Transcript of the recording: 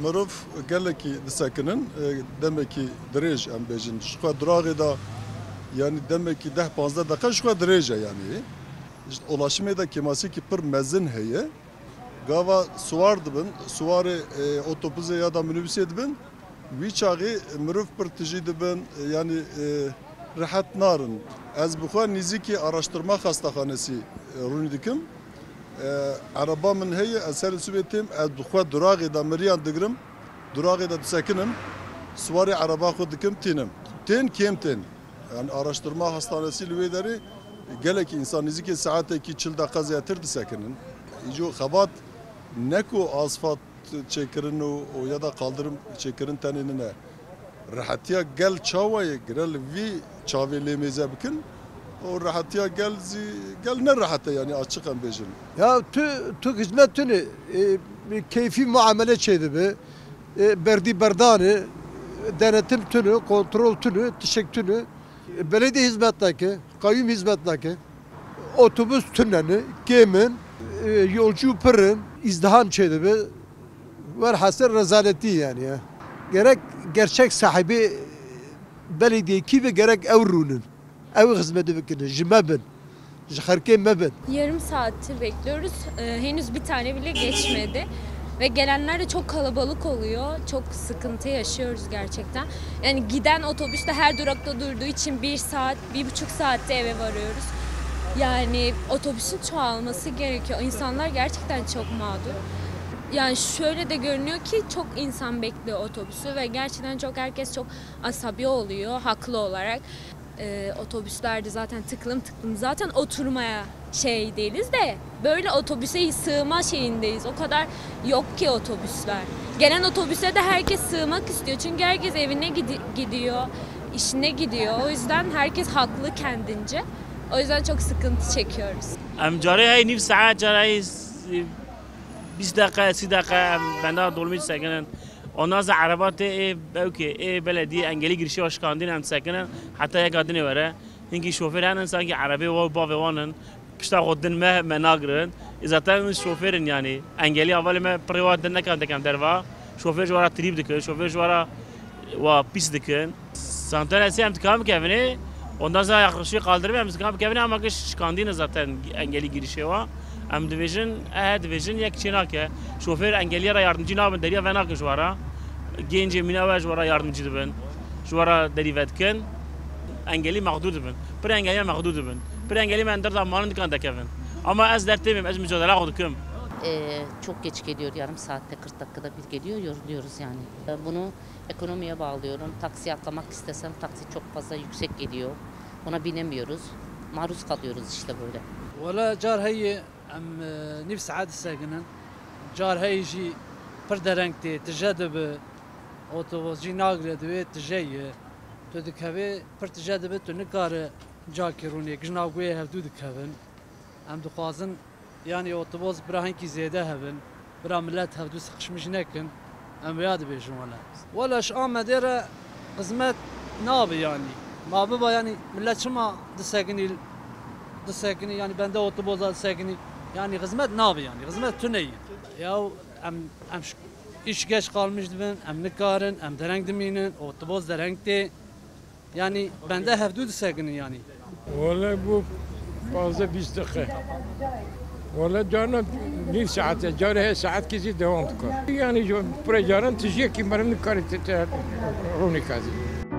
مرف gelekî disekinin demekî dirêj em bêjin ji xwe duragê da yanî demekî 10-15 deqe ji xwe dirêj e yanî ulaşımê de kêmasekî pir mezin heye gava swar dibin swarê otobüsê ya da minibüsê dibin wî çaxê mirov pir tijî dibin yanî rihet narin ez bi xwe nîzîkî araştırma xastaxanesî rûnî dikim araba min heye ez her sibê têm ez bi xwe duragê da miriyan digirim duragê da disekinim swarê araba xwe dikim tînim tên kêm tên yani araştırma hastanesî li wê derê gelekî insan nîzîkî saetekî 40 deqe zêdetir disekinin îco xebat ne ku asfalt çêkirin û ya da kaldırım çêkirin tenê ne rahetiya gel çawayê girel vî çavê lêmêze bikin o rahetiya gel ne rahete yani açık em bêjin. Ya tu hizmet tünü keyfi muamele çeydi be berdi berdanı denetim tünü kontrol tünü tişek tünü belediye hizmetteki kayyum hizmetteki otobüs tüneni gemin yolcu pırın izdiham çeydi be var hasır rezaleti yani ya. Gerek gerçek sahibi belediyeki ve gerek evrunun ev hizmeti bekliyor. Jimabin, jiharke mabin. Yarım saattir bekliyoruz. Henüz bir tane bile geçmedi. Ve gelenler de çok kalabalık oluyor. Çok sıkıntı yaşıyoruz gerçekten. Yani giden otobüs de her durakta durduğu için 1 saat, 1,5 saatte eve varıyoruz. Yani otobüsün çoğalması gerekiyor. İnsanlar gerçekten çok mağdur. Yani şöyle de görünüyor ki çok insan bekliyor otobüsü ve gerçekten herkes çok asabi oluyor haklı olarak. Otobüslerde zaten tıklım zaten oturmaya değiliz de böyle otobüse sığma şeyindeyiz. O kadar yok ki otobüsler. Gelen otobüse de herkes sığmak istiyor. Çünkü herkes evine gidiyor, işine gidiyor. O yüzden herkes haklı kendince. O yüzden çok sıkıntı çekiyoruz. Amcari hay nif saat caray 20 dakika 30 dakika benda dolmuş sakinen. Ondan sonra arabat belediye engeli girişi başkandın hem sakinen hatta yakadını vere. Çünkü şoför hemen sanki arabayı ve bavevanın pişta kodun menagırın. Zaten şoförün yani engeli avval me privat ne kan dekem derva. Şoför jwara trip dikin, şoför jwara ve pis dikin. Santana sem tkam kevini. Ondan sonra yaklaşık kaldırmıyor musun? Kevini ama şkandın zaten engeli girişi var. Am division یک چینا که شوفر انگلیه را yardımcı نابن دریا و ناک جوارا گنج مینا و جوارا yardımcı دبن جوارا دریوت کن انگلی مقدود دبن پر انگلیه مقدود دبن پر انگلی من در zamanın dikkat dekevin ama az dertlemim az mücadele kurdum. Çok geç geliyor yarım saatte 40 dakikada bir geliyor yoruluyoruz yani. Bunu ekonomiye bağlıyorum. Taksi atlamak istesem taksi çok fazla yüksek geliyor. Buna binemiyoruz. Maruz kalıyoruz işte böyle. ولا جار هي ام نفس عاد الساكنن جار هي جي بردرنكتي تجادب اوتوبوس جي ناغري دوي تجي تدكهبي برتجادب تنكار جاكيروني جناغوي هفدو دكهبن ام دخوازن يعني اوتوبوس براهنكي زياده هبن برا ملات هفدو سقشمش نكن ام ياد بيجون ولا شام مديره قزمت نابي يعني ما بابا يعني ملات شما دساكني دساكني يعني بنده اوتوبوزات ساكني yani hizmet ne yapıyor yani hizmet tüneyi ya em iş geç kalmıştı ben em nikarın em dereng deminin otoboz derengti yani bende hevdud sakini yani vallahi bu fazla 20 dakika vallahi canım bir saat jarı saat kisi devam ediyor yani projenin tijek ki marın karite roni kazi